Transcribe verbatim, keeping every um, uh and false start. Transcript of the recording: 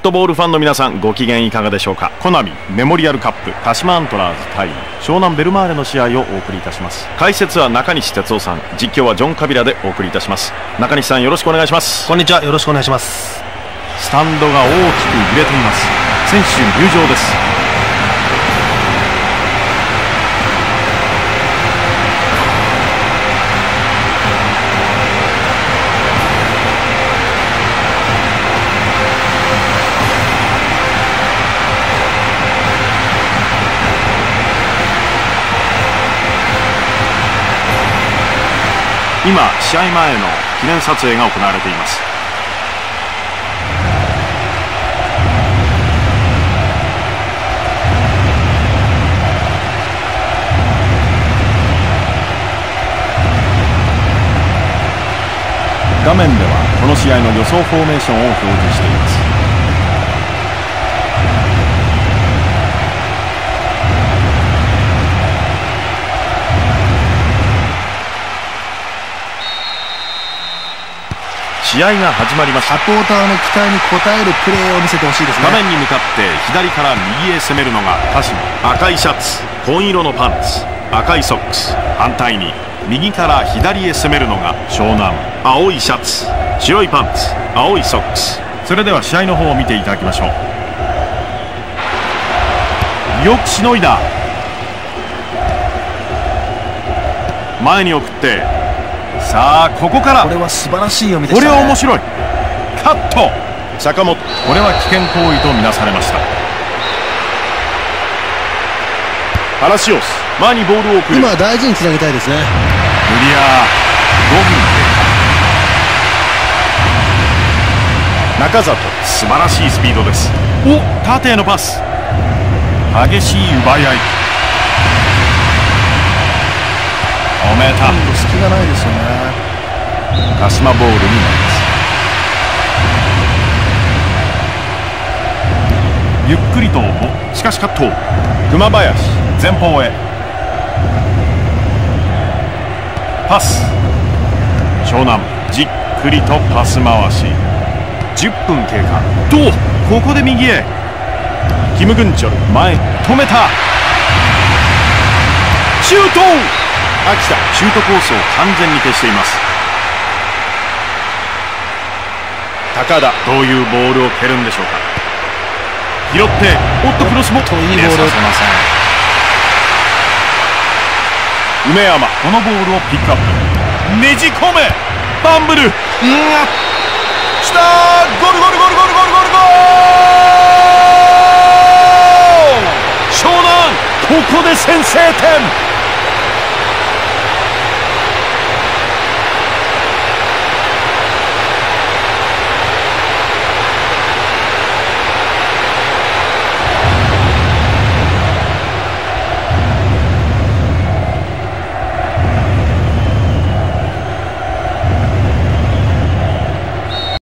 トボールファンの皆さん、ご機嫌いかがでしょうか。コナミメモリアルカップ鹿島アントラーズ対湘南ベルマーレの試合をお送りいたします。解説は中西哲夫さん、実況はジョン・カビラでお送りいたします。中西さん、よろしくお願いします。 こんにちは、よろしくお願いします。 スタンドが大きく揺れています。選手入場です。今、試合前の記念撮影が行われています。画面ではこの試合の予想フォーメーションを表示しています。試合が始まりました。 サポーターの期待に応えるプレーを見せてほしいですね。 画面に向かって左から右へ攻めるのが鹿島。赤いシャツ、紺色のパンツ、赤いソックス。反対に右から左へ攻めるのが湘南。青いシャツ、白いパンツ、青いソックス。それでは試合の方を見ていただきましょう。よくしのいだ。前に送って、さあここからこれは素晴らしい読みでしたね。 これは面白い。カット。坂本、これは危険行為とみなされました。パラシオス、前にボールを送る。 今大事につなげたいですね。 クリア。ごふん経過。中里、素晴らしいスピードです。お、縦へのパス。激しい奪い合い。止めた。 隙がないですよね。 鹿島ボールになります。ゆっくりと、しかしカット。熊林、前方へパス。湘南、じっくりとパス回し。じゅっぷん経過。とここで右へ。キム・グンチョル、前止めた。シュート。秋田、シュートコースを完全に消しています。高田、どういうボールを蹴るんでしょうか。拾って、おっとクロスもいいボール。 入れさせません。梅山、このボールをピックアップ。ねじ込め。ファンブル。うん、した。ゴールゴールゴールゴールゴールゴールゴール。湘南、ここで先制点。